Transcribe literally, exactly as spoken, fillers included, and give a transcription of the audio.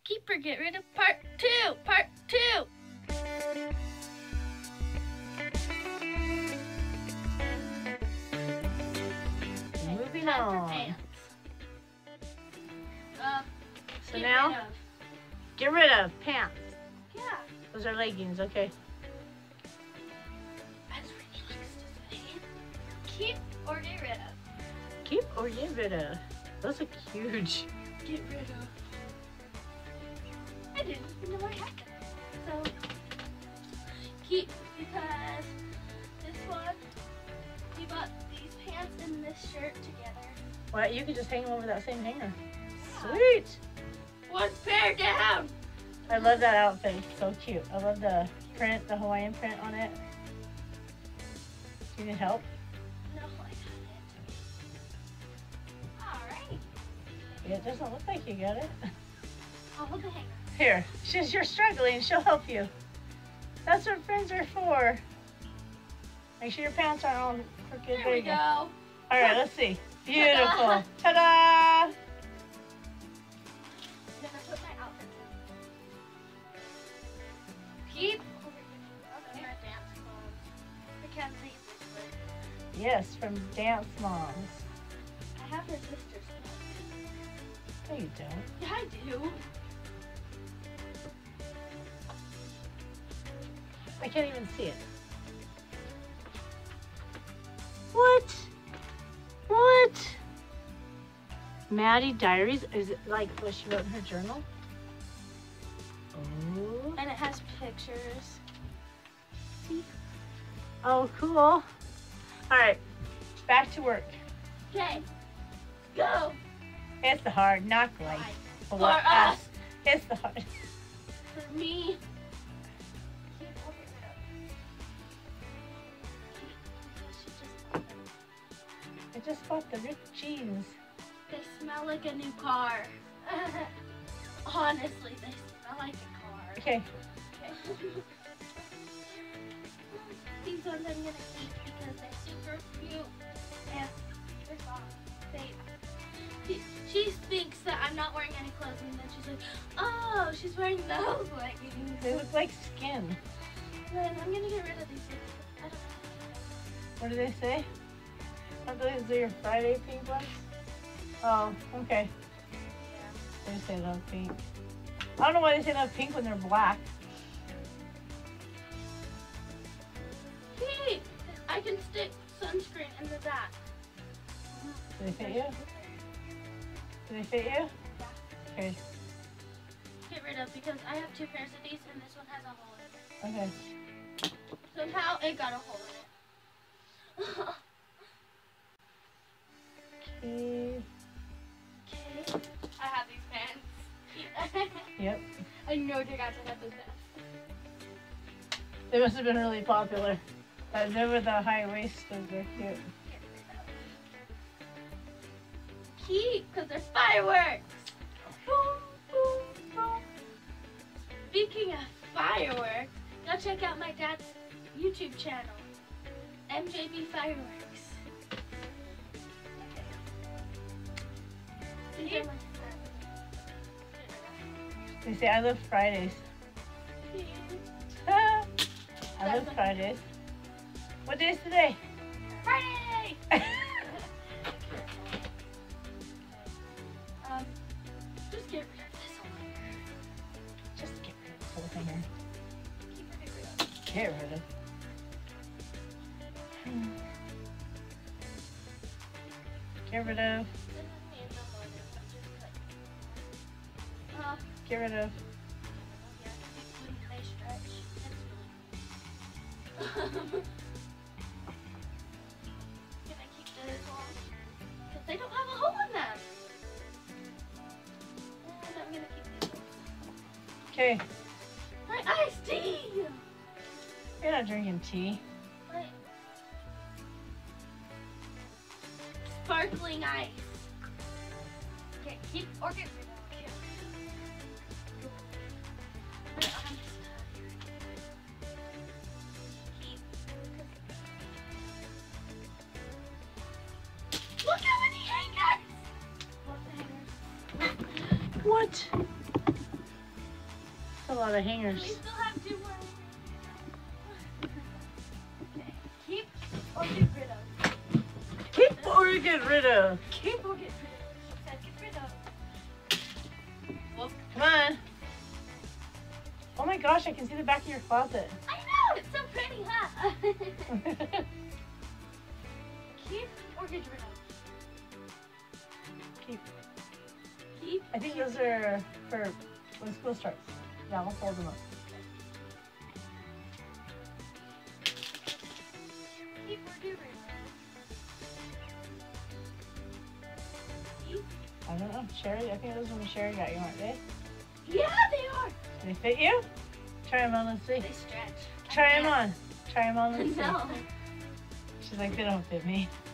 Keep or get rid of part two. Part two. Moving Time for on. pants. Um, So get now, rid of. get rid of pants. Yeah. Those are leggings, okay. As Ricky likes to say. Keep or get rid of. Keep or get rid of. Those look huge. Get rid of. I didn't even know I had them. So, keep, because this one, we bought these pants and this shirt together. Well, you could just hang them over that same hanger. Sweet. One pair down. I love that outfit. It's so cute. I love the print, the Hawaiian print on it. Do you need help? No, I got it. All right. Yeah, it doesn't look like you got it. I'll hold the hanger. Here, she's you're struggling. She'll help you. That's what friends are for. Make sure your pants aren't all crooked. There There we you go. All right, let's see. Beautiful. Ta-da! I'm gonna put my outfit in. Keep. And my dance clothes. Mackenzie. Yes, from Dance Moms. I have her sister's clothes. No, you don't. Yeah, I do. I can't even see it. What? What? Maddie Diaries? Is it like what she wrote in her journal? Oh. And it has pictures. See? Oh, cool. All right, back to work. Okay. Go. It's the hard, not like For for us. It's the hard. For me. I just bought the ripped jeans. They smell like a new car. Honestly, they smell like a car. Okay. Okay. These ones I'm gonna keep because they're super cute and they're soft. They, she, she thinks that I'm not wearing any clothes, and then she's like, "Oh, she's wearing those leggings." They look like skin. Then I'm gonna get rid of these things. I don't know. What do they say? Are those your Friday pink ones? Oh, okay. They say love pink. I don't know why they say love pink when they're black. Hey, I can stick sunscreen into that. Do they fit you? Do they fit you? Okay. Get rid of because I have two pairs of these and this one has a hole in it. Okay. Somehow it got a hole in it. Okay. Okay. I have these pants. Yep. I know you guys have those pants. They must have been really popular. Uh, they were the high waisted. They're cute. Get rid of. Keep, because they're fireworks. Boom, boom, boom. Speaking of fireworks, go check out my dad's YouTube channel, M J B Fireworks. These are my- They say I love Fridays. I love Fridays. What day is today? Friday! um, just get rid of this one. Just get rid of this whole thing here. Keep it rid of. Get rid of. Hmm. Get rid of. Uh, Get rid of. yeah, when they stretch, it's really Can I keep those on? Because they don't have a hole in them. And I'm gonna keep these ones. Okay. My iced tea! You're not drinking tea. My sparkling ice. Okay, keep or get rid of. My arms. Keep. Look how many hangers! What hangers? What? a lot of We hangers. still have two more. Okay. Keep or get rid of. Keep or get rid of. Keep or get rid of. She said get rid of. Well, Come on. Oh my gosh, I can see the back of your closet. I know, it's so pretty, huh? Keep or get rid of. Keep. Keep. I think those are for when school starts. Yeah, I'll fold them up. Keep or get rid of. Keep. I don't know. Sherry, I think those are when Sherry got you, aren't they? Yeah, they are. Do they fit you? Try them on, let's see. They stretch. Try them on. Try them on, let's see. No. She's like, they don't fit me.